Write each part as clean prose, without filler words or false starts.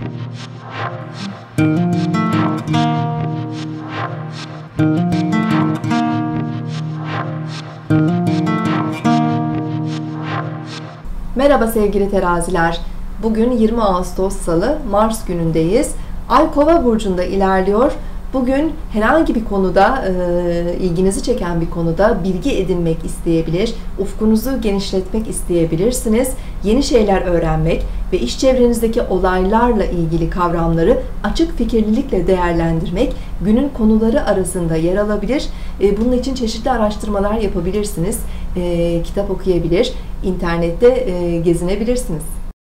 Merhaba sevgili teraziler. Bugün 20 Ağustos Salı, Mars günündeyiz. Ay Kova burcunda ilerliyor. Bugün herhangi bir konuda, ilginizi çeken bir konuda bilgi edinmek isteyebilir, ufkunuzu genişletmek isteyebilirsiniz. Yeni şeyler öğrenmek ve iş çevrenizdeki olaylarla ilgili kavramları açık fikirlilikle değerlendirmek günün konuları arasında yer alabilir. Bunun için çeşitli araştırmalar yapabilirsiniz. Kitap okuyabilir, internette gezinebilirsiniz.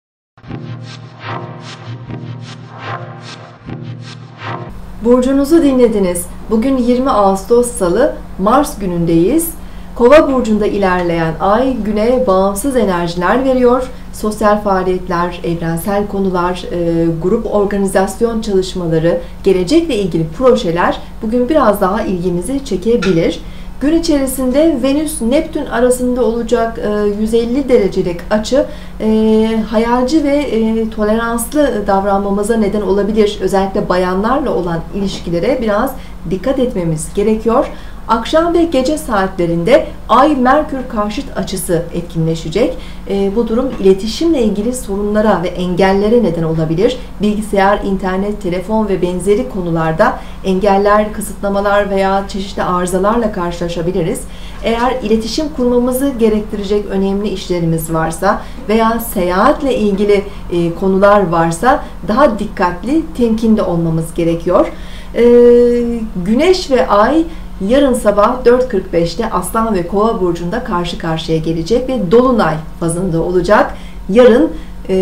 Burcunuzu dinlediniz. Bugün 20 Ağustos Salı, Mars günündeyiz. Kova burcunda ilerleyen ay güne bağımsız enerjiler veriyor. Sosyal faaliyetler, evrensel konular, grup organizasyon çalışmaları, gelecekle ilgili projeler bugün biraz daha ilgimizi çekebilir. Gün içerisinde Venüs-Neptün arasında olacak 150 derecelik açı hayalci ve toleranslı davranmamıza neden olabilir. Özellikle bayanlarla olan ilişkilere biraz dikkat etmemiz gerekiyor. Akşam ve gece saatlerinde Ay-Merkür karşıt açısı etkinleşecek. Bu durum iletişimle ilgili sorunlara ve engellere neden olabilir. Bilgisayar, internet, telefon ve benzeri konularda engeller, kısıtlamalar veya çeşitli arızalarla karşılaşabiliriz. Eğer iletişim kurmamızı gerektirecek önemli işlerimiz varsa veya seyahatle ilgili konular varsa daha dikkatli, temkinli olmamız gerekiyor. Güneş ve Ay yarın sabah 4.45'te Aslan ve Kova burcunda karşı karşıya gelecek ve Dolunay fazında olacak. Yarın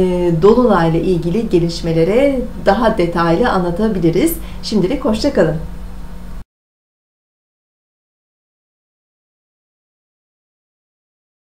Dolunay ile ilgili gelişmelere daha detaylı anlatabiliriz. Şimdilik hoşça kalın.